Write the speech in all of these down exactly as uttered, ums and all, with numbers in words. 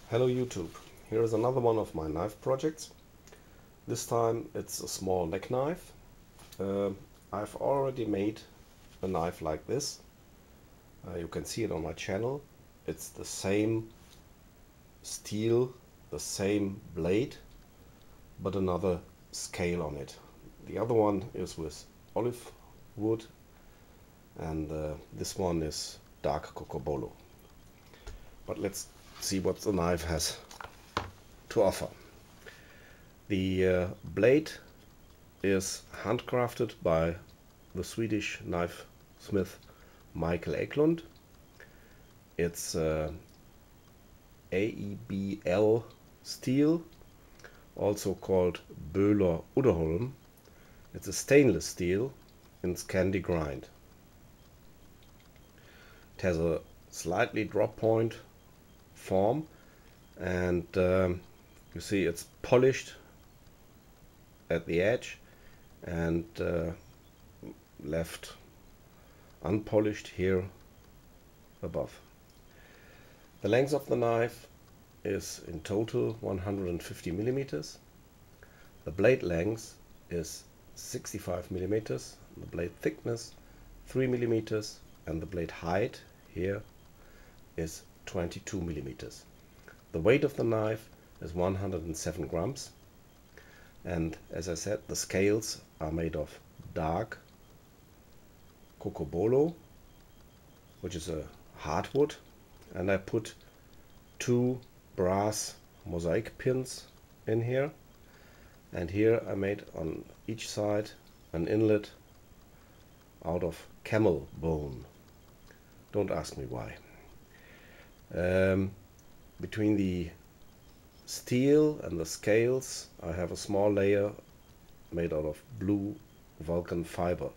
Hello YouTube, here is another one of my knife projects. This time it's a small neck knife. Uh, I've already made a knife like this. Uh, you can see it on my channel. It's the same steel, the same blade, but another scale on it. The other one is with olive wood and uh, this one is dark cocobolo. But let's see what the knife has to offer. The uh, blade is handcrafted by the Swedish knife smith Michael Eklund. It's uh, A E B L steel, also called Böhler Uddeholm. It's a stainless steel in Scandi grind. It has a slightly drop point form, and um, you see it's polished at the edge and uh, left unpolished here above. The length of the knife is in total one hundred fifty millimeters. The blade length is sixty-five millimeters, the blade thickness three millimeters, and the blade height here is twenty-two millimeters. The weight of the knife is one hundred seven grams, and as I said, the scales are made of dark cocobolo, which is a hardwood, and I put two brass mosaic pins in here, and here I made on each side an inlet out of camel bone. Don't ask me why. Um, between the steel and the scales I have a small layer made out of blue Vulcan fiber.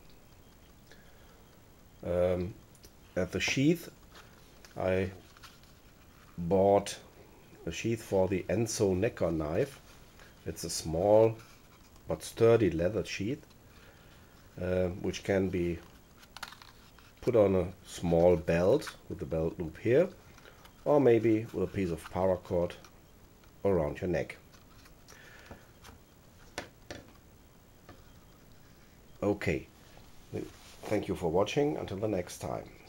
Um, at the sheath I bought a sheath for the Enzo Necker knife. It's a small but sturdy leather sheath uh, which can be put on a small belt with the belt loop here, or maybe with a piece of paracord around your neck. Okay, thank you for watching. Until the next time.